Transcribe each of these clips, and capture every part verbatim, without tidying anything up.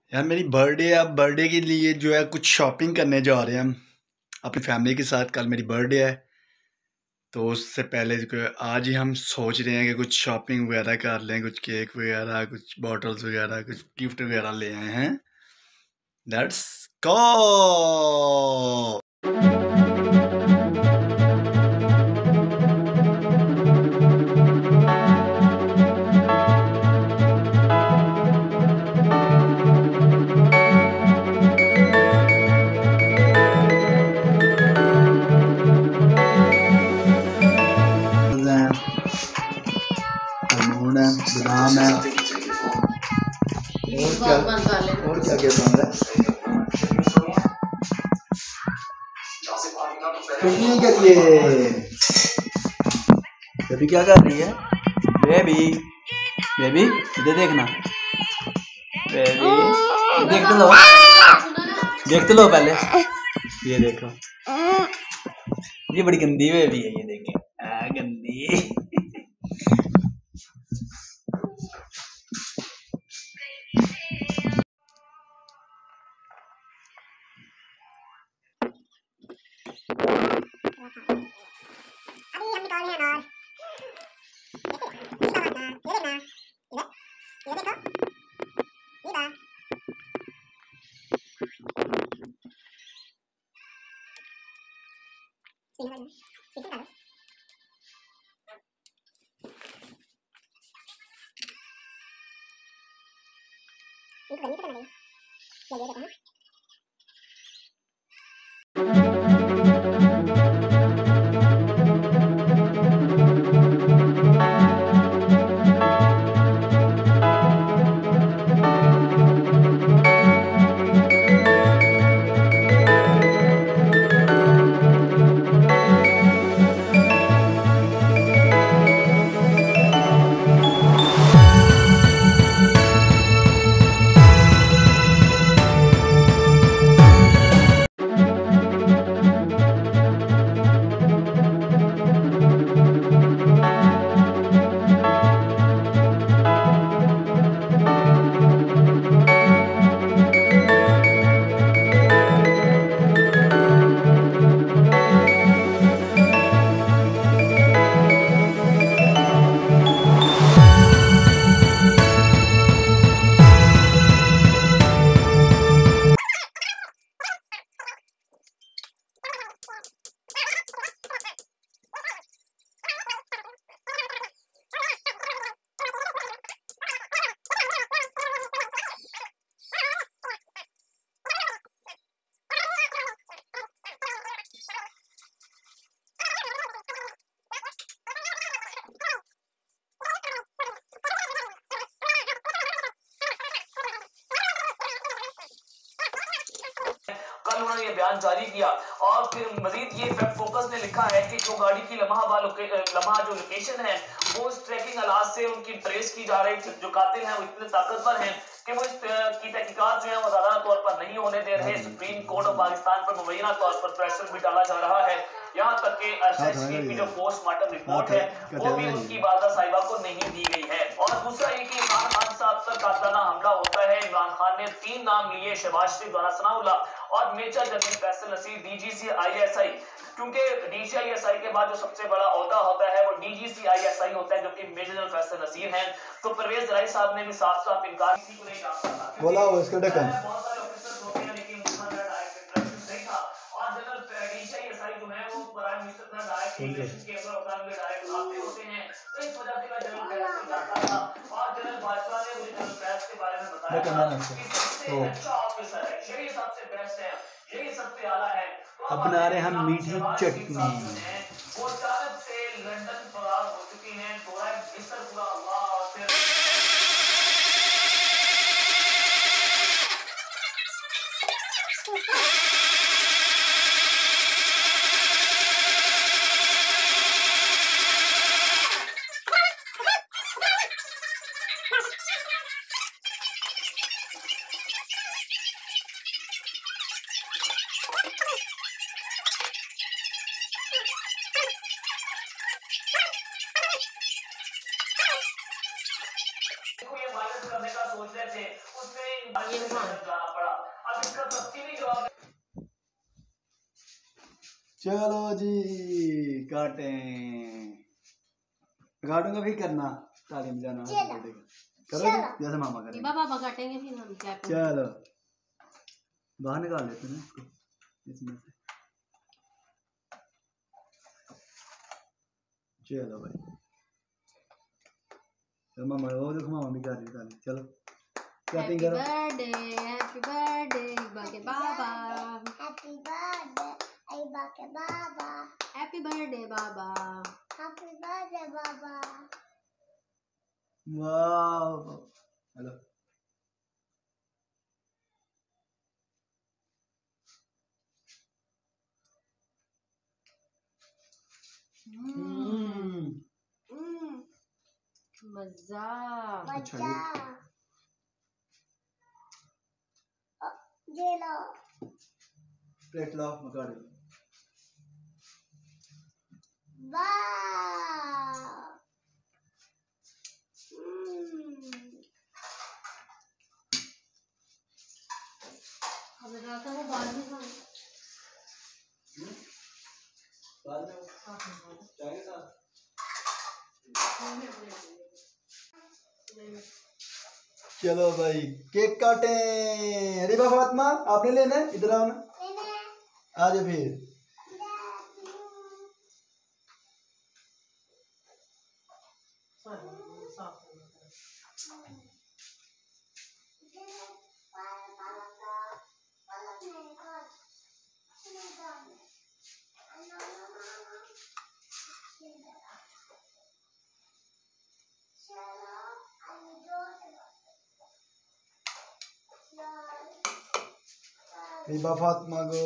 यार मेरी बर्थडे है। अब बर्थडे के लिए जो है कुछ शॉपिंग करने जा रहे हैं हम अपनी फैमिली के साथ। कल मेरी बर्थडे है तो उससे पहले जो है आज ही हम सोच रहे हैं कि कुछ शॉपिंग वगैरह कर लें, कुछ केक वगैरह, कुछ बॉटल्स वगैरह, कुछ गिफ्ट वगैरह ले आए हैं। Let's go. बादाम है और क्या और क्या क्या बन रहा है कितने के लिए। बेबी क्या कर रही है? बेबी बेबी इधर देखना। बेबी देख तो लो, देख तो लो पहले। ये देखो, ये बड़ी गंदी बेबी है। ये देखिए आ, गंदी। अभी हम निकाल रहे हैं अनार। ये देखो, ये देखो, ये देखो, ये बात। इनको करनी तो बनाई। ये ये देखो ना। कल उन्होंने ये बयान जारी किया और फिर मजीद ये फोकस ने लिखा है कि जो गाड़ी की लम्हा लम्हा जो लोकेशन है वो इस ट्रैकिंग आलात से उनकी ट्रेस की जा रही थी। जो कातिल हैं वो इतने ताकतवर हैं कि वो इस की तहकीकात जो है वो ज्यादा तौर पर नहीं होने दे रहे। सुप्रीम कोर्ट ऑफ पाकिस्तान पर मुबैना तौर पर प्रेशर भी डाला जा रहा है। यहाँ तक कि एसएसपी की जो पोस्टमार्टम रिपोर्ट है वो भी उसकी वालदा साहिबा को नहीं दी गई है। और दूसरा ये कि इमरान खान साहब पर कातिलाना हमला होता है। इमरान खान ने तीन नाम लिए, शहबाज शरीफ, राना सनाउल्लाह और major general Faisal Naseer DGC ISI. क्योंकि डीजीआईएसआई के बाद जो सबसे बड़ा ओहदा होता है वो डीजीसी आईएसआई होता है, जो कि मेजर जनरल फैसल नसीर हैं। तो परवेज राय साहब ने भी साफ साफ इनकार किसी को नहीं कहा बोला वो इसका ढक्कन। बहुत सारे ऑफिसर्स होते हैं लेकिन उनका डायरेक्ट इंटरेक्शन नहीं था। और जनरल डीजीआईएसआई जो है वो प्राइम मिनिस्टर का डायरेक्ट रिलेशन के अंदर होता है, डायरेक्ट आते होते हैं। तो इस वजह से मैं जनरल फैज को जानता था और जनरल बाजवा ने मुझे जनरल फैज के बारे में बताया कि सबसे अच्छा ऑफिसर है, यही सबसे बेस्ट है, यही सबसे आला है। अब बना रहे हम मीठी चटनी। वो अचानक से लंदन फरार हो चुकी हैं। थोड़ा मिस्र पूरा हुआ और फिर जाना पड़ा। अब इसका तफसीली जवाब चलो जी काटें, काटूंगा भी करना तालीम जाना करो जैसे मामा करेंगे। बाबा काटेंगे फिर हम क्या करें? चलो बाहर निकाल लेते हैं इसको इसमें से। चलो भाई तो मामा वो देखो मामा भी कर रही है। चलो कटिंग करो। बर्थडे हैप्पी बर्थडे बाके बाबा, हैप्पी बर्थडे आई बाके बाबा, हैप्पी बर्थडे बाबा, हैप्पी बर्थडे बाबा। वाह हेलो हम्म मजा मजा। ये लो प्लेट लो मकार लो। वाह अब रात को बाद में खाना बाद में चाय के साथ। चलो भाई केक काटे। अरे बाबा फातिमा आपने लेना है, इधर आओ ना। आ जाओ फिर। रिबा फातिमा को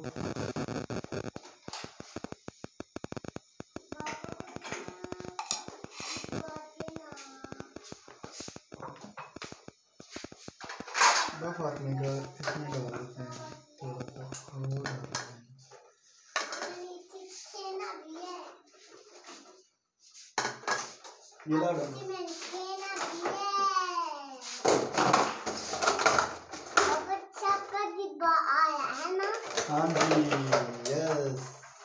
रिबा फातिमा को इसमें डाल देते हैं थोड़ा सा और ये ला दो। हाँ जी यस।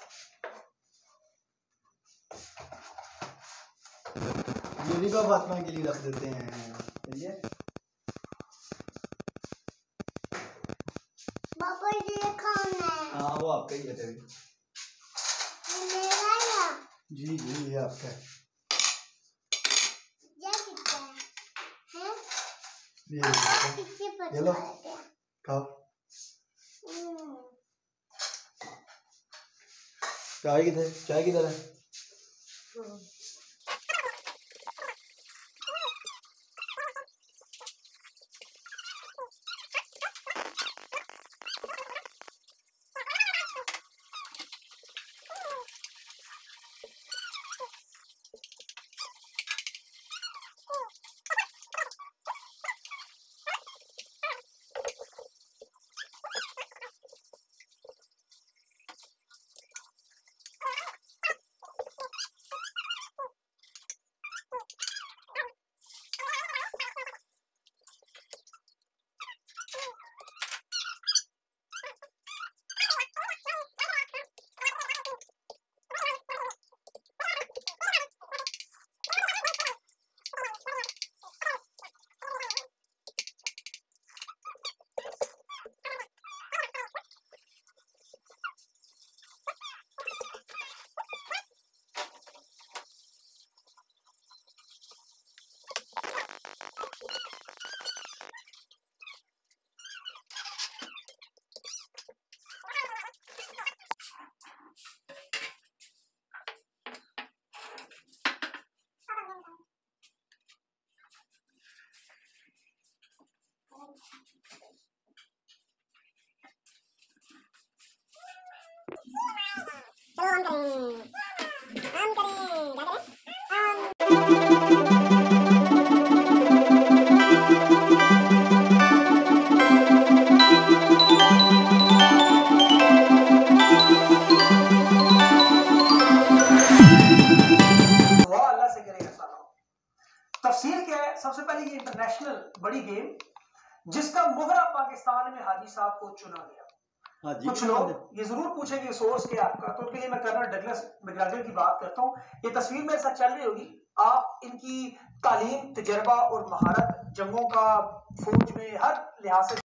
ये रिबा फातिमा के लिए रख देते हैं। सही है पापा ये खाना है। हाँ वो आपका ही है तभी। मेरा है। जी जी ये आपका है। ये कितना है? हैं? ये ये लो खाओ। चाय किधर चाय किधर है? तफसीर क्या है? सबसे पहले ये इंटरनेशनल बड़ी गेम जिसका ऐसा मुहरा पाकिस्तान में हाजी साहब को चुना गया। कुछ लोग ये जरूर पूछेंगे सोर्स क्या आपका, तो उनके लिए मैं कर्नल डगलस मैकग्रेगर की बात करता हूँ। ये तस्वीर मेरे साथ चल रही होगी, आप इनकी तालीम, तजर्बा और महारत जंगों का फौज में हर लिहाज से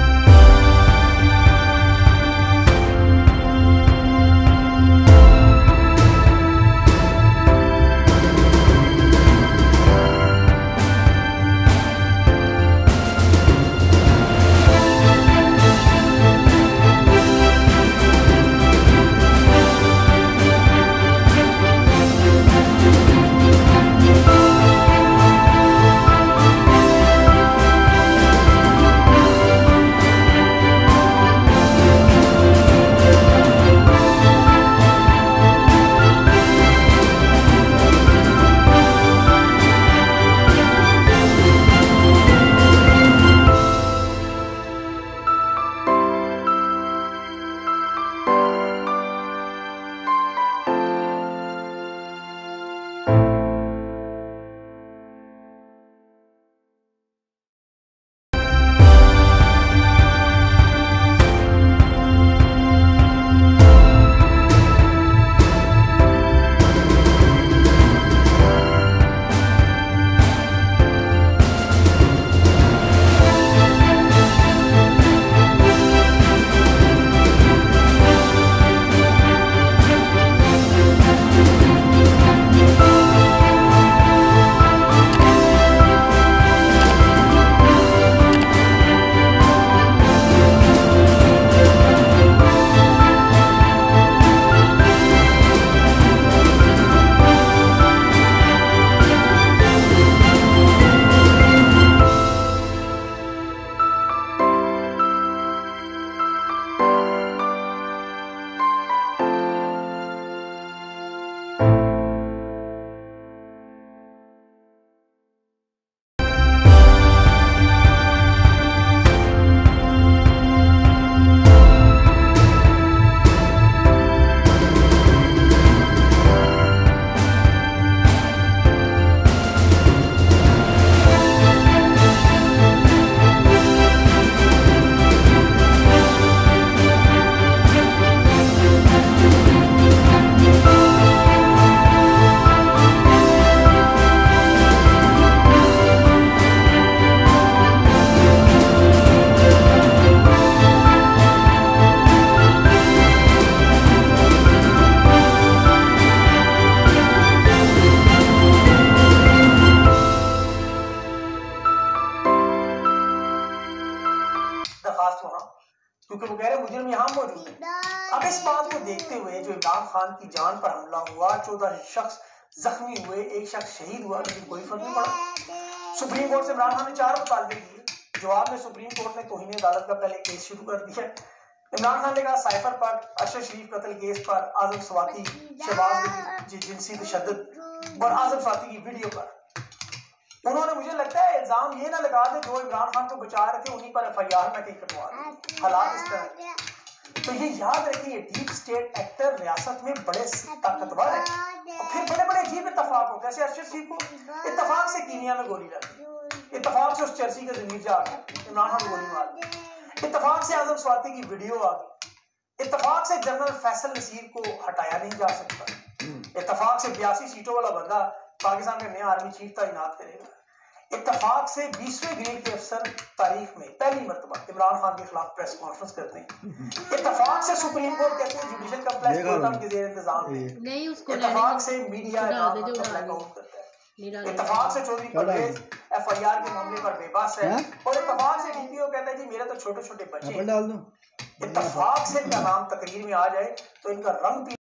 क्योंकि वो कह रहे मुजरिम यहाँ मौजूद है। अब इस बात को देखते हुए जो इमरान खान की जान पर हमला हुआ, चौदह शख्स जख्मी हुए, एक शख्स शहीद हुआ, लेकिन कोई फर्क नहीं पड़ा। सुप्रीम कोर्ट से इमरान खान ने चार मुतालबे किए। जवाब में सुप्रीम कोर्ट ने तौहीन अदालत का पहले केस शुरू कर दिया। इमरान खान ने कहा साइफर पर, अरशद शरीफ कत्ल केस पर, आजम स्वाति, शहबाज जिनसी तशद्दुद और आजम स्वाति की वीडियो पर उन्होंने, मुझे लगता है इल्जाम ये ना लगा दे जो इमरान खान को बचा रहे थे उन्हीं पर एफ आई आर में कहीं कटवा दी। हालात इस तरह। तो ये याद रखिए, डीप स्टेट एक्टर रियासत में बड़े ताकतवर है और फिर बड़े बड़े अजीब इत्तेफाक होते हैं। जैसे अरशद शरीफ को इत्तेफाक से कीनिया में गोली लगी, इत्तेफाक से उस चर्सी का जमीर जा गया, इमरान खान गोली मार दी, इत्तेफाक से आजम स्वाति की वीडियो आ गई, इत्तेफाक से जनरल फैसल नसीर को हटाया नहीं जा सकता, इत्तेफाक से बयासी सीटों वाला बंदा पाकिस्तान में नया आर्मी चीफ तैनात करेगा, इत्तेफाक से बीसवें ग्रेड के अफसर तारीख में पहली मर्तबा इमरान खान के खिलाफ प्रेस कॉन्फ्रेंस करते हैं, इत्तेफाक से सुप्रीम कोर्ट कहते हैं जुडिशल कम्प्लेक्स कोर्ट के जेर इंतजाम है, इत्तेफाक से मीडिया इमरान खान को ब्लैकआउट करता है, इत्तेफाक से Chaudhry Pervez F I R के मामले पर बेबस है और इत्तेफाक से डी पी ओ कहता है जी मेरे तो छोटे छोटे बच्चे हैं। इत्तेफाक से इनका नाम तकरीर में आ जाए तो इनका रंग